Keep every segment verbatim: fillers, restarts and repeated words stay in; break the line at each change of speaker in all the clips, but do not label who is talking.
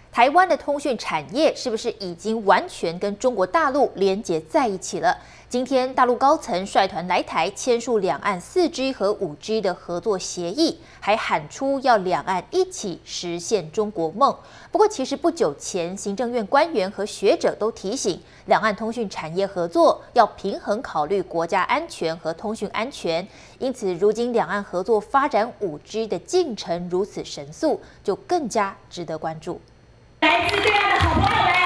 台湾的通讯产业是不是已经完全跟中国大陆连结在一起了？今天大陆高层率团来台签署两岸四 G 和五 G 的合作协议，还喊出要两岸一起实现中国梦。不过，其实不久前，行政院官员和学者都提醒，两岸通讯产业合作要平衡考虑国家安全和通讯安全。因此，如今两岸合作发展五 G 的进程如此神速，就更加值得关注。
来自对岸的好朋友们。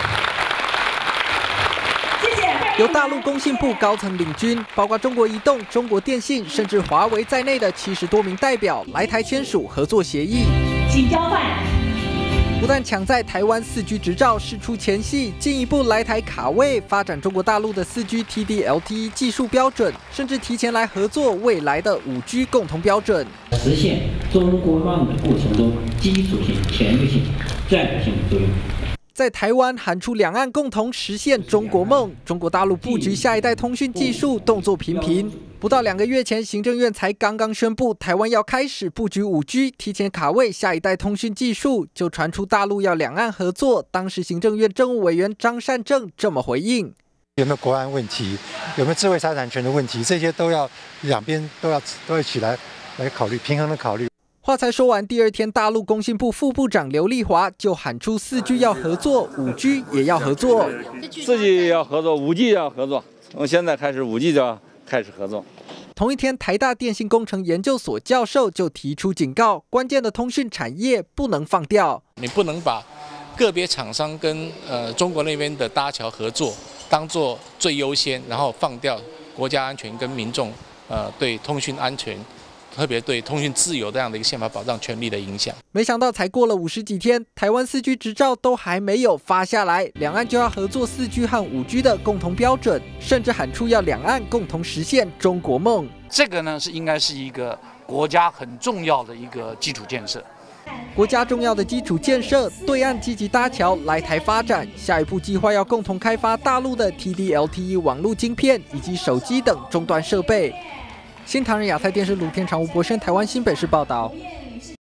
由大陆工信部高层领军，包括中国移动、中国电信，甚至华为在内的七十多名代表来台签署合作协议。
请交换。
不但抢在台湾四 G 执照释出前夕，进一步来台卡位发展中国大陆的四 G T D L T E 技术标准，甚至提前来合作未来的五 G 共同标准。
实现中国梦的过程中，基础性、前瞻性、战略性的作用。
在台湾喊出两岸共同实现中国梦，中国大陆布局下一代通讯技术动作频频。不到两个月前，行政院才刚刚宣布台湾要开始布局五 G， 提前卡位下一代通讯技术，就传出大陆要两岸合作。当时行政院政务委员张善政这么回应：
有没有国安问题，有没有智慧财产权的问题，这些都要两边都要都要一起来来考虑，平衡的考虑。
话才说完，第二天，大陆工信部副部长刘丽华就喊出四 G 要合作，五 G 也要合作。
四 G 要合作，五 G 要合作。从现在开始，五 G 就要开始合作。
同一天，台大电信工程研究所教授就提出警告：关键的通讯产业不能放掉。
你不能把个别厂商跟呃中国那边的搭桥合作当做最优先，然后放掉国家安全跟民众呃对通讯安全。 特别对通讯自由这样的一个宪法保障权利的影响，
没想到才过了五十几天，台湾四 G 执照都还没有发下来，两岸就要合作四 G 和五 G 的共同标准，甚至喊出要两岸共同实现中国梦。
这个呢是应该是一个国家很重要的一个基础建设。
国家重要的基础建设，对岸积极搭桥来台发展，下一步计划要共同开发大陆的 T D L T E 网络晶片以及手机等终端设备。新唐人亚太电视卢天长、吴博生，台湾新北市报道。